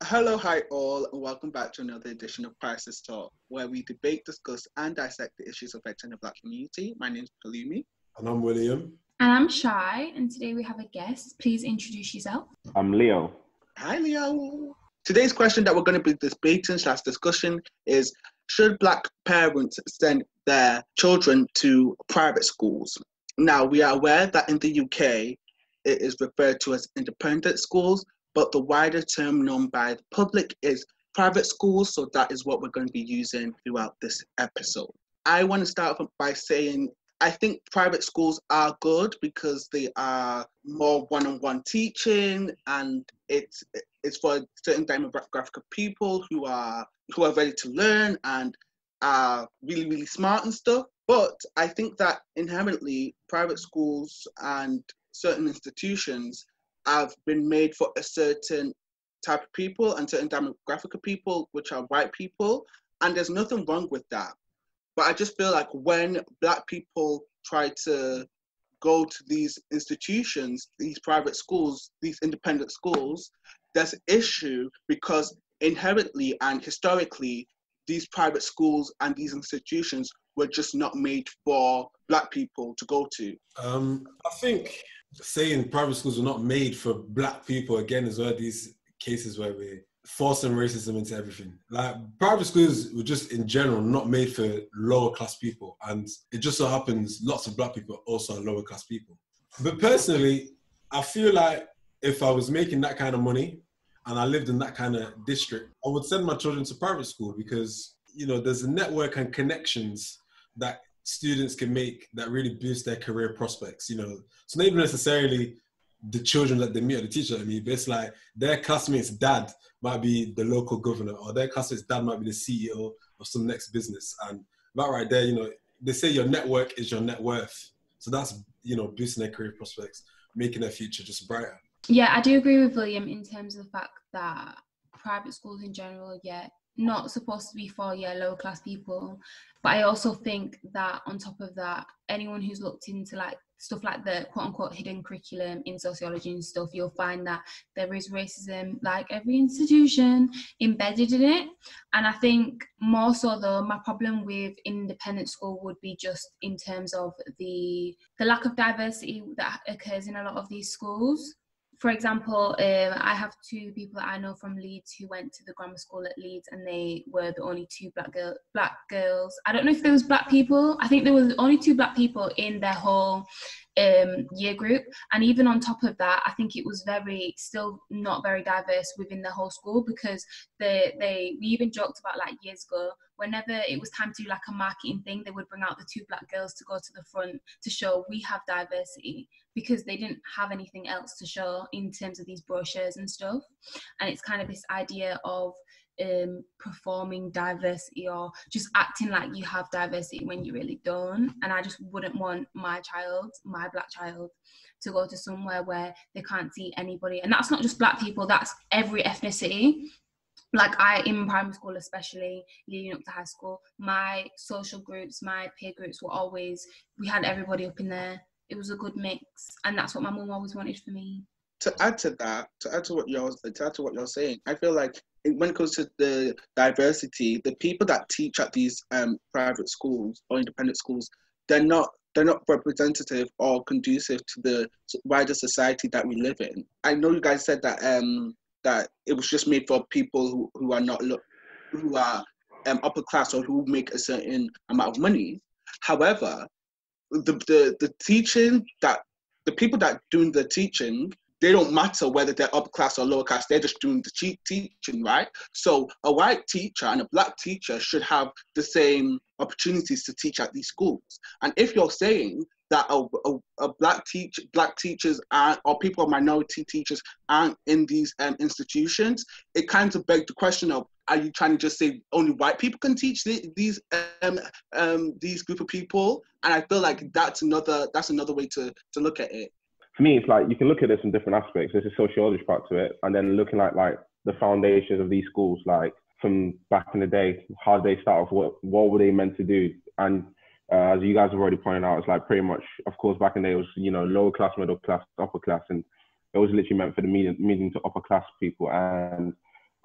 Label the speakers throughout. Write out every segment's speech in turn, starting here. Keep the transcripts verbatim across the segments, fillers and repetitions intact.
Speaker 1: Hello, hi all, and welcome back to another edition of Crisis Talk, where we debate, discuss, and dissect the issues affecting the Black community. My name is Palumi.
Speaker 2: And I'm William.
Speaker 3: And I'm Shai, and today we have a guest. Please introduce yourself.
Speaker 4: I'm Leo.
Speaker 1: Hi, Leo. Today's question that we're going to be debating slash discussion is, should Black parents send their children to private schools? Now, we are aware that in the U K, it is referred to as independent schools, but the wider term known by the public is private schools, so that is what we're going to be using throughout this episode. I want to start off by saying I think private schools are good because they are more one-on-one teaching, and it's it's for a certain demographic of people who are who are ready to learn and are really, really smart and stuff. But I think that inherently private schools and certain institutions have been made for a certain type of people and certain demographic of people, which are white people, and there's nothing wrong with that. But I just feel like when Black people try to go to these institutions, these private schools, these independent schools, there's an issue because inherently and historically, these private schools and these institutions were just not made for Black people to go to.
Speaker 2: Um, I think saying private schools were not made for Black people, again, is one of these cases where we're forcing racism into everything. Like, private schools were just, in general, not made for lower class people. And it just so happens lots of Black people also are lower class people. But personally, I feel like if I was making that kind of money and I lived in that kind of district, I would send my children to private school because, you know, there's a network and connections that students can make that really boost their career prospects, you know. So not even necessarily the children that they meet or the teacher that they meet, but it's like their classmates' dad might be the local governor, or their classmates' dad might be the C E O of some next business. And that right there, you know, they say your network is your net worth. So that's, you know, boosting their career prospects, making their future just brighter.
Speaker 3: Yeah, I do agree with William in terms of the fact that private schools in general, yeah, not supposed to be for, yeah, lower class people. But I also think that on top of that, anyone who's looked into like stuff like the quote unquote hidden curriculum in sociology and stuff, you'll find that there is racism, like every institution, embedded in it. And I think more so though, my problem with independent school would be just in terms of the the lack of diversity that occurs in a lot of these schools. For example, um, I have two people that I know from Leeds who went to the grammar school at Leeds, and they were the only two black girl, black girls. I don't know if there was Black people. I think there was only two Black people in their whole um, year group. And even on top of that, I think it was very, still not very diverse within the whole school, because they, they we even joked about like years ago, whenever it was time to do like a marketing thing, they would bring out the two Black girls to go to the front to show we have diversity, because they didn't have anything else to show in terms of these brochures and stuff. And it's kind of this idea of um, performing diversity or just acting like you have diversity when you really don't. And I just wouldn't want my child, my Black child, to go to somewhere where they can't see anybody. And that's not just Black people, that's every ethnicity. Like I, in primary school especially, leading up to high school, my social groups, my peer groups were always, we had everybody up in there. It was a good mix, and that's what my mum always wanted for me.
Speaker 1: To add to that, to add to what you're, to add to what you're saying, I feel like when it comes to the diversity, the people that teach at these um, private schools or independent schools, they're not they're not representative or conducive to the wider society that we live in. I know you guys said that um, that it was just made for people who, who are not who are um, upper class or who make a certain amount of money. However, the the the teaching that the people that doing the teaching, they don't matter whether they're upper class or lower class, they're just doing the cheap teaching, right? So a white teacher and a Black teacher should have the same opportunities to teach at these schools. And if you're saying that a, a, a black teach black teachers aren't, or people of minority teachers aren't in these um, institutions, it kind of begs the question of, are you trying to just say only white people can teach the, these um, um, these group of people? And I feel like that's another that's another way to to look at it.
Speaker 4: For me, it's like you can look at this from different aspects. There's a sociology part to it, and then looking at like the foundations of these schools, like from back in the day, how did they start off? What what were they meant to do? And uh, as you guys have already pointed out, it's like pretty much, of course, back in the day it was, you know, lower class, middle class, upper class, and it was literally meant for the medium, medium to upper class people. And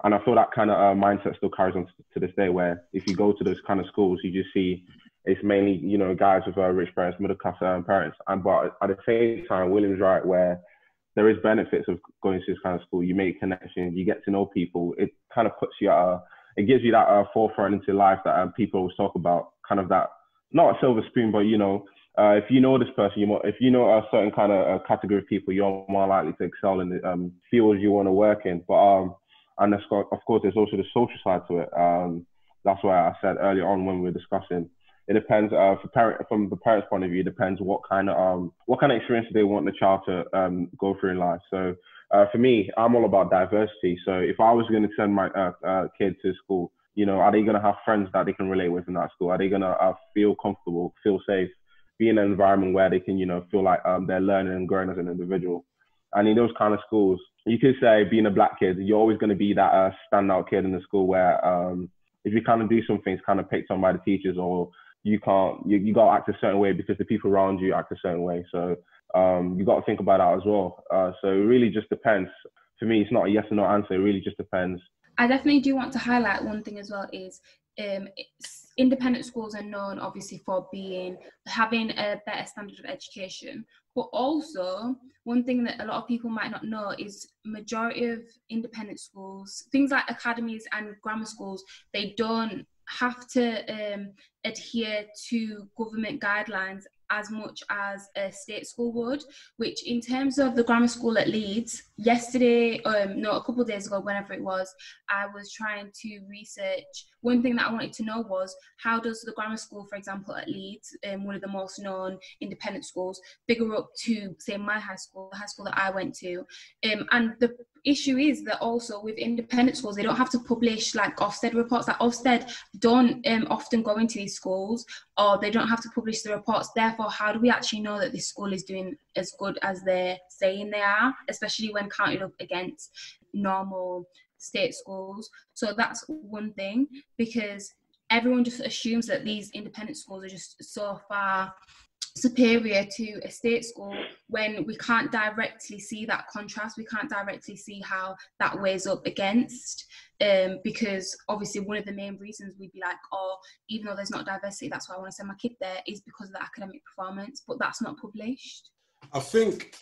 Speaker 4: And I feel that kind of uh, mindset still carries on to, to this day, where if you go to those kind of schools, you just see it's mainly, you know, guys with uh, rich parents, middle class um, parents. And but at the same time, William's right, where there is benefits of going to this kind of school. You make connections, you get to know people. It kind of puts you at a, it gives you that uh, forefront into life that um, people always talk about, kind of that, not a silver spoon, but, you know, uh, if you know this person, you more, if you know a certain kind of uh, category of people, you're more likely to excel in the um, fields you want to work in. But, um, and of course, there's also the social side to it. Um, that's why I said earlier on when we were discussing, it depends uh, for parent, from the parent's point of view, it depends what kind of um, what kind of experience they want the child to um, go through in life. So uh, for me, I'm all about diversity. So if I was going to send my uh, uh, kid to school, you know, are they going to have friends that they can relate with in that school? Are they going to uh, feel comfortable, feel safe, be in an environment where they can, you know, feel like um, they're learning and growing as an individual? And in those kind of schools, you could say being a black kid, you're always going to be that uh, standout kid in the school where um, if you kind of do something, it's kind of picked on by the teachers, or you can't, you, you got to act a certain way because the people around you act a certain way. So um, you got to think about that as well. Uh, so it really just depends. For me, it's not a yes or no answer. It really just depends.
Speaker 3: I definitely do want to highlight one thing as well is um, it's, independent schools are known obviously for being, having a better standard of education. But also, one thing that a lot of people might not know is majority of independent schools, things like academies and grammar schools, they don't have to um, adhere to government guidelines as much as a state school would, which in terms of the grammar school at Leeds, yesterday, um, no, a couple of days ago, whenever it was, I was trying to research. One thing that I wanted to know was, how does the grammar school, for example, at Leeds, um, one of the most known independent schools, figure up to, say, my high school, the high school that I went to? Um, and the issue is that also with independent schools, they don't have to publish like Ofsted reports. Like Ofsted don't um, often go into these schools, or they don't have to publish the reports. Therefore, how do we actually know that this school is doing as good as they're saying they are, especially when counted up against normal state schools? So that's one thing, because everyone just assumes that these independent schools are just so far superior to a state school, when we can't directly see that contrast. We can't directly see how that weighs up against, um, because obviously one of the main reasons we'd be like, oh, even though there's not diversity, that's why I want to send my kid there, is because of the academic performance, but that's not published.
Speaker 2: I think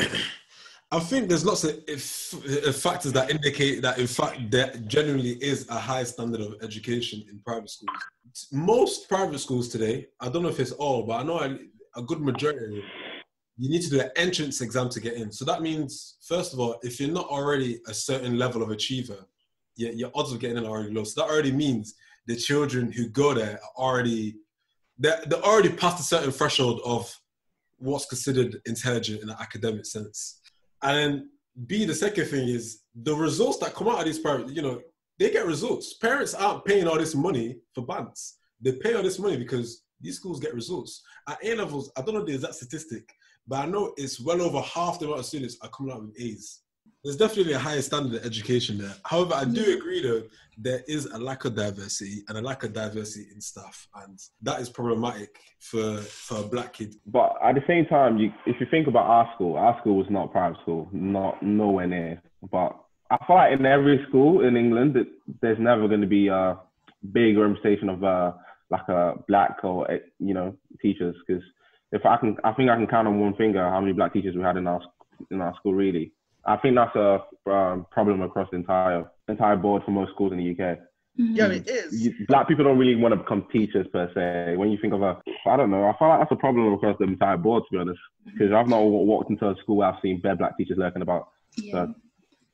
Speaker 2: I think there's lots of if, if factors that indicate that in fact there generally is a high standard of education in private schools. Most private schools today, I don't know if it's all, but I know I, a good majority, you need to do an entrance exam to get in. So that means, first of all, if you're not already a certain level of achiever, your, your odds of getting in are already low. So that already means the children who go there are already, they're, they're already past a certain threshold of what's considered intelligent in an academic sense. And then B, the second thing is the results that come out of these private, you know, they get results. Parents aren't paying all this money for bands. They pay all this money because these schools get results. At A-levels, I don't know the exact statistic, but I know it's well over half the amount of students are coming out with A's. There's definitely a higher standard of education there. However, I do agree though, there is a lack of diversity and a lack of diversity in staff. And that is problematic for, for a black kid.
Speaker 4: But at the same time, you, if you think about our school, our school was not private school, not nowhere near. But I feel like in every school in England, it, there's never going to be a big representation of uh, like a black or, you know, teachers. Because if I can, I think I can count on one finger how many black teachers we had in our, in our school, really. I think that's a um, problem across the entire entire board for most schools in the U K.
Speaker 1: Yeah, it is.
Speaker 4: You, black people don't really want to become teachers per se. When you think of a, I don't know, I feel like that's a problem across the entire board, to be honest. Because I've not walked into a school where I've seen bare black teachers lurking about.
Speaker 3: Yeah. So.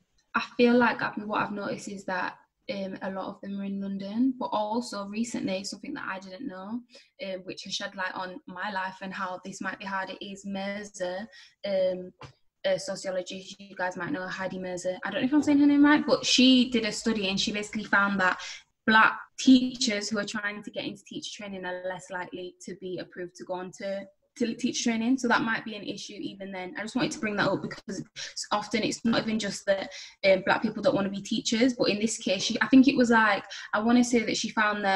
Speaker 3: I feel like I've, what I've noticed is that um, a lot of them are in London, but also recently, something that I didn't know, uh, which has shed light on my life and how this might be hard, it is Mirza. Um, Uh, sociologist, you guys might know Heidi Mirza. I don't know if I'm saying her name right, but she did a study and she basically found that black teachers who are trying to get into teacher training are less likely to be approved to go on to, to teacher training. So that might be an issue even then. I just wanted to bring that up because often it's not even just that um, black people don't want to be teachers, but in this case, she, I think it was like, I want to say that she found that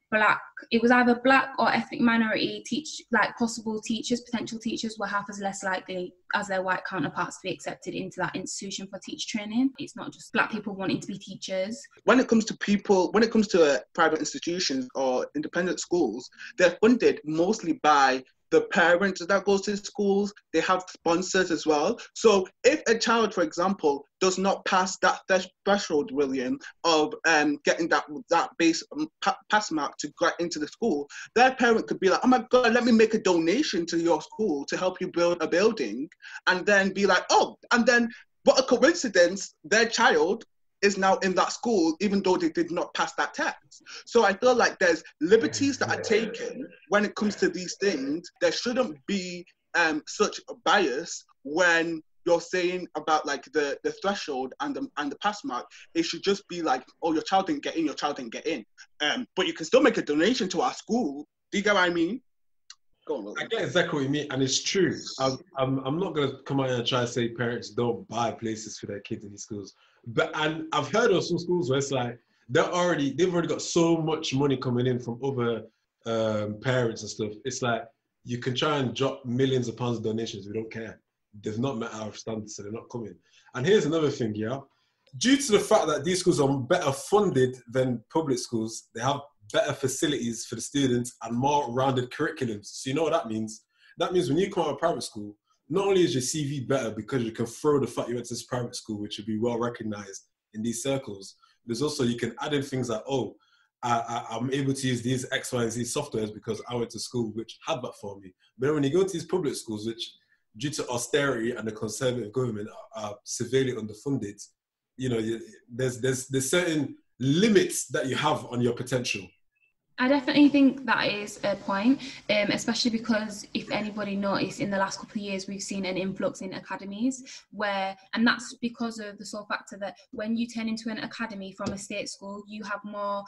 Speaker 3: black, it was either black or ethnic minority teach, like possible teachers, potential teachers were half as less likely as their white counterparts to be accepted into that institution for teacher training. It's not just black people wanting to be teachers.
Speaker 1: When it comes to people, when it comes to uh, private institutions or independent schools, they're funded mostly by the parents that goes to schools. They have sponsors as well. So if a child, for example, does not pass that threshold, William, of um, getting that that base um, pa- pass mark to get into the school, their parent could be like, oh my God, let me make a donation to your school to help you build a building. And then be like, oh, and then what a coincidence, their child is now in that school, even though they did not pass that test. So I feel like there's liberties that are taken when it comes to these things. There shouldn't be um, such a bias when you're saying about like the, the threshold and the, and the pass mark. It should just be like, oh, your child didn't get in, your child didn't get in. Um, but you can still make a donation to our school. Do you get what I mean? Go on, Will.
Speaker 2: I get exactly what you mean, and it's true. I'm, I'm, I'm not going to come out here and try to say parents don't buy places for their kids in these schools. But and I've heard of some schools where it's like they're already they've already got so much money coming in from other um, parents and stuff. It's like you can try and drop millions of pounds of donations. We don't care. They've not met our standards, so they're not coming. And here's another thing, yeah. Due to the fact that these schools are better funded than public schools, they have better facilities for the students and more rounded curriculums. So you know what that means? That means when you come out of private school, not only is your C V better because you can throw the fact you went to this private school, which would be well recognized in these circles, there's also, you can add in things like, oh, I, I, I'm able to use these X, Y, and Z softwares because I went to school which had that for me. But then when you go to these public schools, which due to austerity and the conservative government are, are severely underfunded, you know, you, there's, there's, there's certain limits that you have on your potential.
Speaker 3: I definitely think that is a point, um, especially because if anybody noticed in the last couple of years, we've seen an influx in academies where, and that's because of the sole factor that when you turn into an academy from a state school, you have more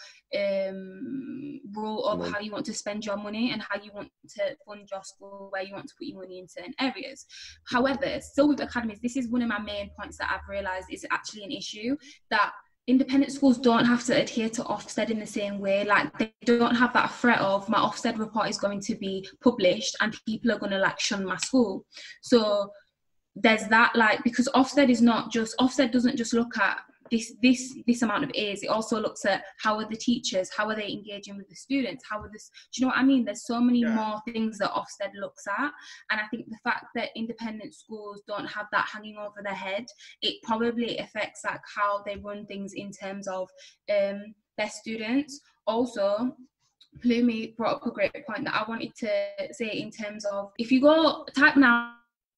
Speaker 3: um, rule of mm. how you want to spend your money and how you want to fund your school, where you want to put your money in certain areas. However, still with academies, this is one of my main points that I've realised is actually an issue, that independent schools don't have to adhere to Ofsted in the same way. Like, they don't have that threat of my Ofsted report is going to be published and people are going to like shun my school. So there's that, like, because Ofsted is not just, Ofsted doesn't just look at this this this amount of A's. It also looks at how are the teachers, how are they engaging with the students, how are this, do you know what I mean? There's so many yeah. more things that Ofsted looks at, and I think the fact that independent schools don't have that hanging over their head, it probably affects like how they run things in terms of um their students. Also, Plumi brought up a great point that I wanted to say in terms of, if you go type now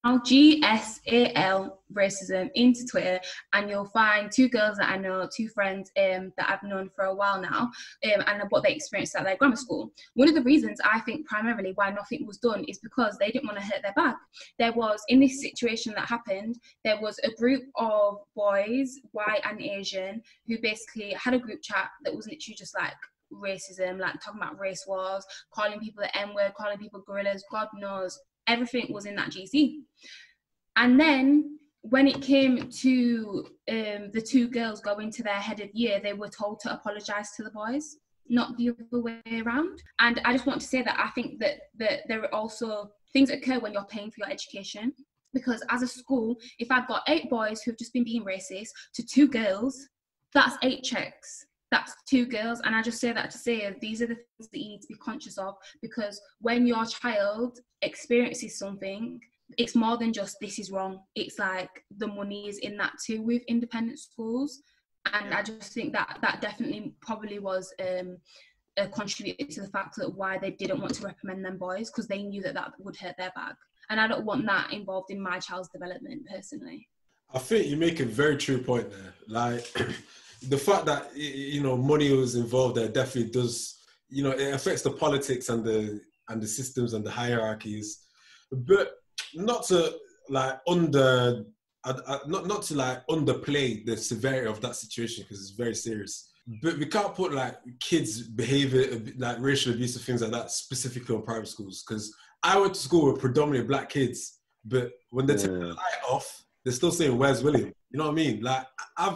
Speaker 3: G S A L racism into Twitter, and you'll find two girls that I know, two friends um, that I've known for a while now, um, and what they experienced at their grammar school. One of the reasons I think primarily why nothing was done is because they didn't want to hurt their bag. There was, in this situation that happened, there was a group of boys, white and Asian, who basically had a group chat that was literally just like racism, like talking about race wars, calling people the N-word, calling people gorillas, God knows. Everything was in that G C. And then when it came to um, the two girls going to their head of year, they were told to apologise to the boys, not the other way around. And I just want to say that I think that, that there are also things occur when you're paying for your education. Because as a school, if I've got eight boys who've just been being racist to two girls, that's eight checks. That's two girls. And I just say that to say these are the things that you need to be conscious of, because when your child experiences something, it's more than just this is wrong. It's like the money is in that too with independent schools. And I just think that that definitely probably was um, a contributor to the fact that why they didn't want to recommend them boys, because they knew that that would hurt their bag. And I don't want that involved in my child's development personally.
Speaker 2: I think you make a very true point there. Like, the fact that, you know, money was involved there definitely does, you know, it affects the politics and the and the systems and the hierarchies, but not to like under, uh, uh, not not to like underplay the severity of that situation, because it's very serious. But we can't put like kids' behavior, like racial abuse and things like that, specifically on private schools. Because I went to school with predominantly black kids, but when they yeah. take the light off, they're still saying, "Where's William?" You know what I mean? Like I've.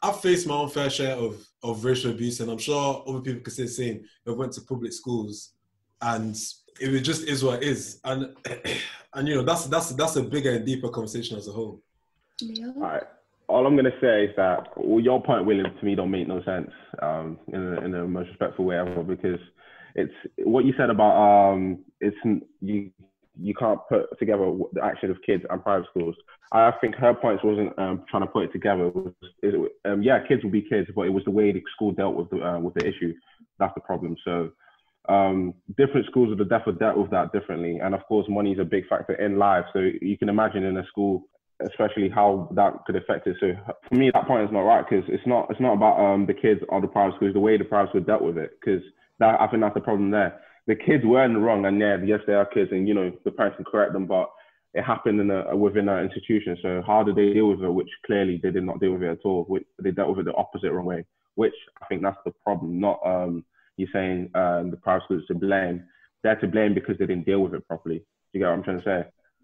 Speaker 2: I've faced my own fair share of, of racial abuse, and I'm sure other people could say the same. They went to public schools, and it just is what it is. And and you know that's that's that's a bigger and deeper conversation as a whole.
Speaker 3: Yeah.
Speaker 4: All right. All I'm gonna say is that well, your point, William, to me don't make no sense um, in a, in the most respectful way ever, because it's what you said about um, it's you you can't put together the action of kids and private schools. I think her point wasn't um, trying to put it together. It was, it, um, yeah, kids will be kids, but it was the way the school dealt with the uh, with the issue. That's the problem. So um, different schools would have definitely dealt with that differently, and of course, money is a big factor in life. So you can imagine in a school, especially how that could affect it. So for me, that point is not right, because it's not it's not about um, the kids or the private schools, the way the private schools dealt with it, because that I think that's the problem there. The kids were in the wrong, and yeah, yes, they are kids, and you know the parents can correct them, but it happened in a, within an institution. So how did they deal with it? Which clearly they did not deal with it at all. Which they dealt with it the opposite wrong way. Which I think that's the problem. Not um, you saying um, the private schools to blame. They're to blame because they didn't deal with it properly. Do you get what I'm trying to say?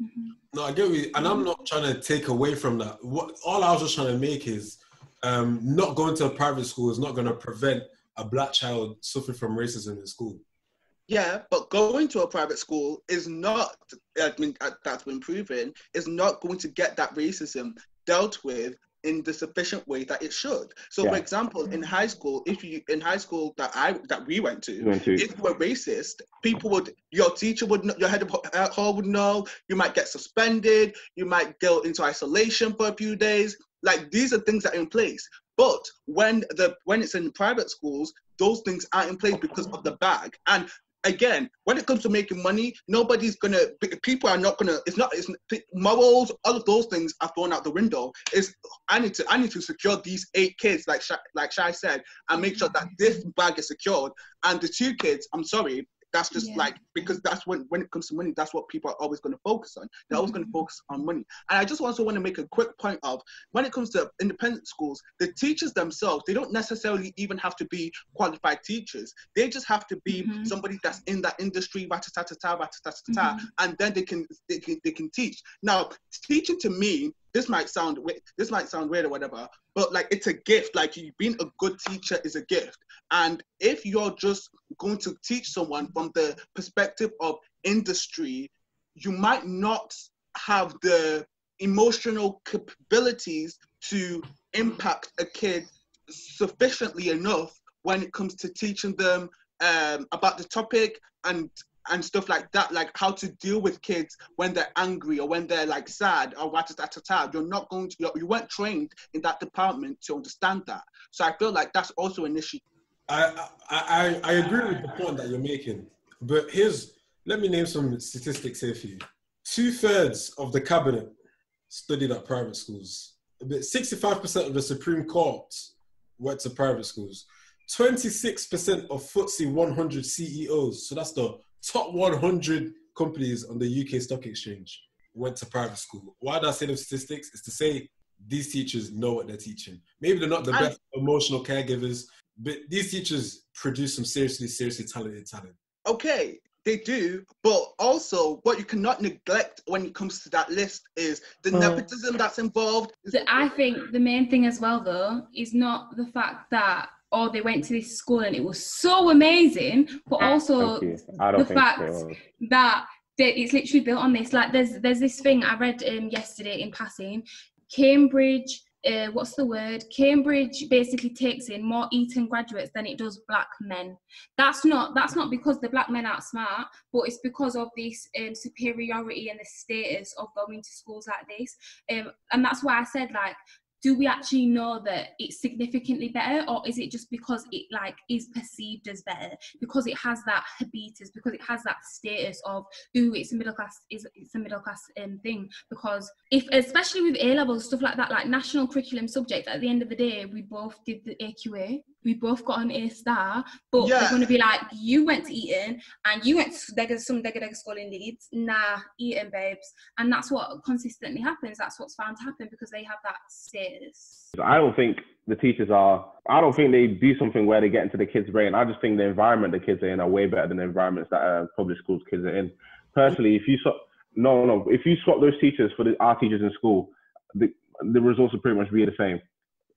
Speaker 2: No, I get what you, and I'm not trying to take away from that. What all I was just trying to make is um, not going to a private school is not going to prevent a black child suffering from racism in school.
Speaker 1: Yeah, but going to a private school is not, I mean, that's been proven, is not going to get that racism dealt with in the sufficient way that it should. So, yeah. For example, in high school, if you in high school that I that we went to, went to. if you were racist, people would, your teacher would, know, your head of hall would know. You might get suspended. You might go into isolation for a few days. Like, these are things that are in place. But when the when it's in private schools, those things aren't in place because of the bag. And again, when it comes to making money, nobody's gonna, people are not gonna, it's not, it's morals, all of those things are thrown out the window. It's, I need to, I need to secure these eight kids, like Shai, like Shai said, and make sure that this bag is secured. And the two kids, I'm sorry, that's just yeah. like, because that's when, when it comes to money, that's what people are always going to focus on. They're always going to focus on money. And I just also want to make a quick point of, when it comes to independent schools, the teachers themselves, they don't necessarily even have to be qualified teachers. They just have to be mm-hmm. somebody that's in that industry, rat-a-tat-a-tat, rat-a-tat-a-tat, mm-hmm. and then they can, they can they can teach. Now, teaching to me, this might sound this might sound weird or whatever, but like, it's a gift. Like, being a good teacher is a gift. And if you're just going to teach someone from the perspective of industry, you might not have the emotional capabilities to impact a kid sufficiently enough when it comes to teaching them um, about the topic and and stuff like that, like how to deal with kids when they're angry or when they're like sad or what ta ta ta. You're not going to, you weren't trained in that department to understand that. So I feel like that's also an issue.
Speaker 2: I, I, I agree with the point that you're making, but here's, let me name some statistics here for you. Two thirds of the cabinet studied at private schools. About sixty-five percent of the Supreme Court went to private schools. twenty-six percent of F T S E one hundred C E Os, so that's the top one hundred companies on the U K Stock Exchange, went to private school. Why do I say those statistics? It's to say these teachers know what they're teaching. Maybe they're not the best emotional caregivers, but these teachers produce some seriously, seriously talented talent.
Speaker 1: Okay, they do, but also what you cannot neglect when it comes to that list is the nepotism that's involved.
Speaker 3: I think the main thing as well, though, is not the fact that or they went to this school and it was so amazing, but also the fact so. that it's literally built on this. Like, there's there's this thing I read um, yesterday in passing. Cambridge, uh, what's the word? Cambridge basically takes in more Eton graduates than it does black men. That's not that's not because the black men aren't smart, but it's because of this um, superiority and the status of going to schools like this. Um, and that's why I said, like, do we actually know that it's significantly better, or is it just because it like is perceived as better because it has that habitus, because it has that status of, ooh, it's a middle class, is it's a middle class um, thing? Because if, especially with A levels, stuff like that, like national curriculum subjects, at the end of the day, we both did the A Q A, we both got an A star, but yeah. they're going to be like, you went to Eton and you went to some Dega Dega school in Leeds. Nah, Eton, babes. And that's what consistently happens. That's what's found to happen because they have that status.
Speaker 4: I don't think the teachers are, I don't think they do something where they get into the kids' brain. I just think the environment the kids are in are way better than the environments that uh, public schools kids are in. Personally, if you swap, no, no, if you swap those teachers for the, our teachers in school, the, the results will pretty much be the same.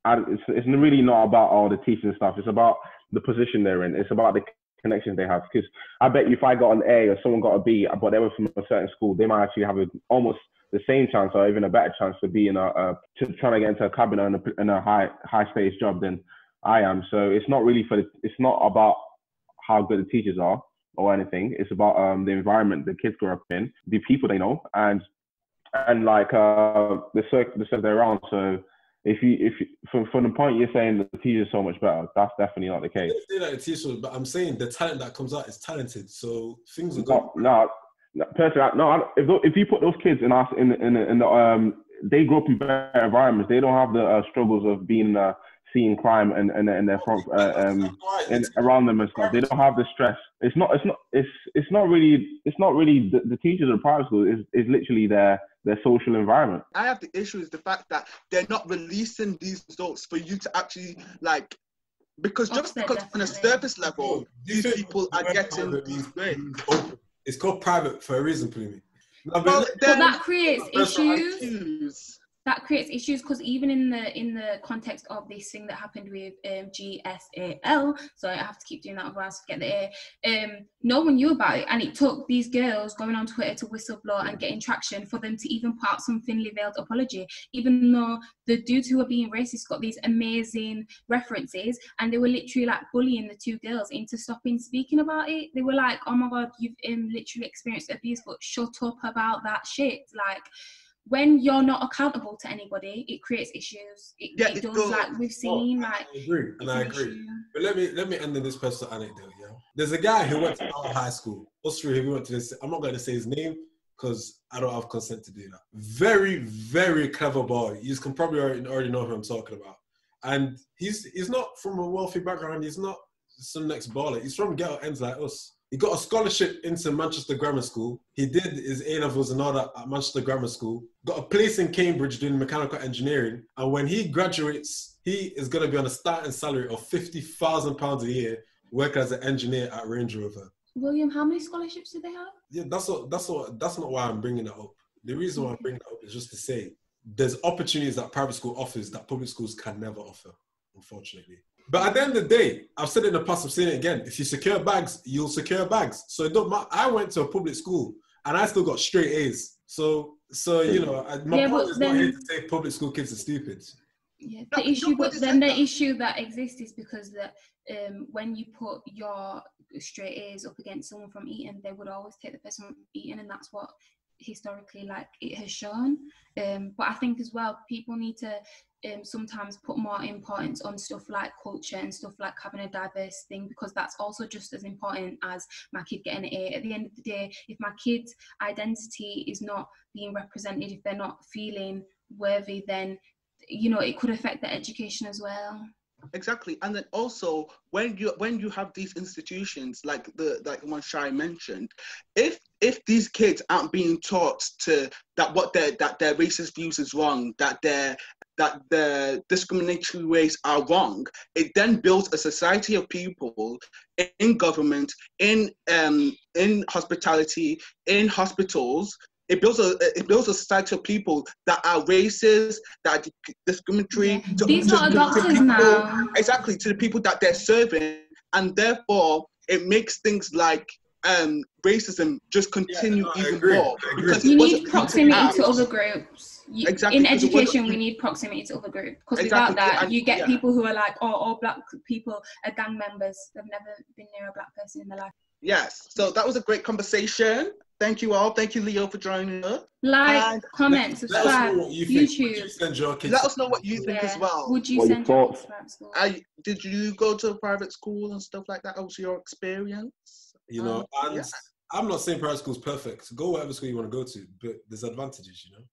Speaker 4: I, it's, it's really not about all the teaching stuff. It's about the position they're in. It's about the connections they have. Because I bet you if I got an A or someone got a B, but they were from a certain school, they might actually have a, almost the same chance or even a better chance to be in a, a to, trying to get into a cabinet and a, in a high high stage job than I am. So it's not really for the, it's not about how good the teachers are or anything. It's about um, the environment the kids grow up in, the people they know, and and like uh, the circle the circle they're around. So if you if you, from from the point you're saying that the teachers are so much better, that's definitely not the case.
Speaker 2: I say that the teachers, but I'm saying the talent that comes out is talented. So things are good.
Speaker 4: No, no, no personally, no. I, if if you put those kids in us in in in the um, they grow up in better environments. They don't have the uh, struggles of being uh, seeing crime and and and their front uh, um and around them and stuff. They don't have the stress. It's not. It's not. It's it's not really. It's not really the, the teachers of private school. Is is literally their their social environment.
Speaker 1: I have the issue is the fact that they're not releasing these results for you to actually like, because just
Speaker 3: Offset,
Speaker 1: because on a
Speaker 3: definitely.
Speaker 1: surface level, these people are getting these grades.
Speaker 2: It's called private for a reason, Plumi. No,
Speaker 1: Well,
Speaker 2: but
Speaker 3: But
Speaker 1: then
Speaker 3: that creates
Speaker 2: That's
Speaker 3: issues.
Speaker 1: issues.
Speaker 3: That creates issues because even in the in the context of this thing that happened with um, G S A L, so I have to keep doing that otherwise I forget the A. Um, no one knew about it, and it took these girls going on Twitter to whistleblow and getting traction for them to even put out some thinly veiled apology, even though the dudes who were being racist got these amazing references, and they were literally like bullying the two girls into stopping speaking about it. They were like, "Oh my God, you've um, literally experienced abuse, but shut up about that shit." Like, when you're not accountable to anybody, it creates issues. It,
Speaker 1: Yeah,
Speaker 3: it
Speaker 1: it
Speaker 3: does.
Speaker 1: does.
Speaker 3: Like we've seen,
Speaker 2: Oh,
Speaker 3: like
Speaker 2: I agree, and
Speaker 3: it's
Speaker 2: I
Speaker 3: an
Speaker 2: agree.
Speaker 3: issue.
Speaker 2: But let me let me end in this personal anecdote. Yeah, there's a guy who went to our high school. Us three who went to this. I'm not going to say his name because I don't have consent to do that. Very, very clever boy. You can probably already, already know who I'm talking about. And he's he's not from a wealthy background. He's not some next baller. He's from ghetto ends like us. He got a scholarship into Manchester Grammar School. He did his A-levels and all that at Manchester Grammar School. Got a place in Cambridge doing mechanical engineering. And when he graduates, he is going to be on a starting salary of fifty thousand pounds a year, working as an engineer at Range Rover.
Speaker 3: William, how many scholarships do they have?
Speaker 2: Yeah, that's what, that's what, that's not why I'm bringing it up. The reason why I'm bringing it up is just to say there's opportunities that private school offers that public schools can never offer, unfortunately. But at the end of the day, I've said it in the past, I'm saying it again. If you secure bags, you'll secure bags. So it don't matter. I went to a public school and I still got straight A's. So, so you know, my
Speaker 3: Yeah,
Speaker 2: point
Speaker 3: but
Speaker 2: is
Speaker 3: then-
Speaker 2: not here to say public school kids are stupid.
Speaker 3: Yeah,
Speaker 1: No,
Speaker 3: the issue, but
Speaker 1: nobody
Speaker 3: then
Speaker 1: said
Speaker 3: the
Speaker 1: that.
Speaker 3: issue that exists is because that um, when you put your straight A's up against someone from Eton, they would always take the person from Eton, and that's what historically like it has shown. Um, but I think as well, people need to um, sometimes put more importance on stuff like culture and stuff like having a diverse thing, because that's also just as important as my kid getting an A. At the end of the day, if my kid's identity is not being represented, if they're not feeling worthy, then you know it could affect their education as well.
Speaker 1: Exactly, and then also when you when you have these institutions like the like the one Shai mentioned, if if these kids aren't being taught to that what their that their racist views is wrong, that their that the discriminatory ways are wrong, it then builds a society of people in government, in um in hospitality, in hospitals. It builds a it builds a society of people that are racist, that are discriminatory.
Speaker 3: Yeah.
Speaker 1: To,
Speaker 3: These
Speaker 1: to,
Speaker 3: lot of
Speaker 1: to- to
Speaker 3: doctors
Speaker 1: people-
Speaker 3: now.
Speaker 1: Exactly, to the people that they're serving, and therefore it makes things like um, racism just continue
Speaker 2: no, I
Speaker 1: even
Speaker 2: agree.
Speaker 1: more.
Speaker 2: I agree.
Speaker 1: Because
Speaker 3: You
Speaker 1: it wasn't
Speaker 3: need
Speaker 1: being
Speaker 3: proximity
Speaker 1: asked.
Speaker 3: to other groups. You,
Speaker 1: Exactly,
Speaker 3: in
Speaker 1: because it wasn't-
Speaker 3: education, we need proximity to other groups. Because
Speaker 1: Exactly,
Speaker 3: without that,
Speaker 1: and-
Speaker 3: you get
Speaker 1: yeah.
Speaker 3: people who are like, oh, all black people are gang members. They've never been near a black person in their life.
Speaker 1: Yes, so that was a great conversation. Thank you all. Thank you, Leo, for joining us.
Speaker 3: Like,
Speaker 1: And
Speaker 3: comment,
Speaker 2: Let us
Speaker 3: subscribe,
Speaker 2: know what you think. Would
Speaker 3: YouTube.
Speaker 2: you send your kids
Speaker 1: Let
Speaker 2: to-
Speaker 1: us know what you think
Speaker 3: Yeah.
Speaker 1: as well.
Speaker 3: Would you
Speaker 4: What your
Speaker 3: send your
Speaker 4: thoughts?
Speaker 3: kids to private school?
Speaker 1: I, did you go to a private school and stuff like that? What was your experience?
Speaker 2: You know,
Speaker 1: Um,
Speaker 2: and
Speaker 1: yeah.
Speaker 2: I'm not saying private school is perfect. Go whatever school you want to go to, but there's advantages, you know.